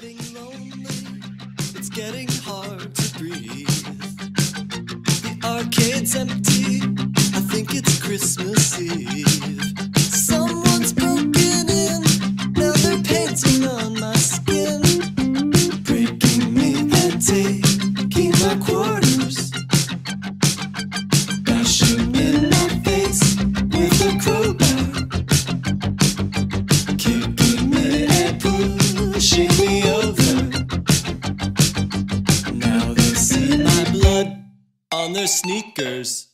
getting lonely, it's getting hard to breathe. The arcade's empty, I think it's Christmas Eve. Someone's broken in, now they're painting on my skin, breaking me and taking my quarters, bashing in my face with a crowbar, kicking me and pushing me over. Now they see my blood on their sneakers.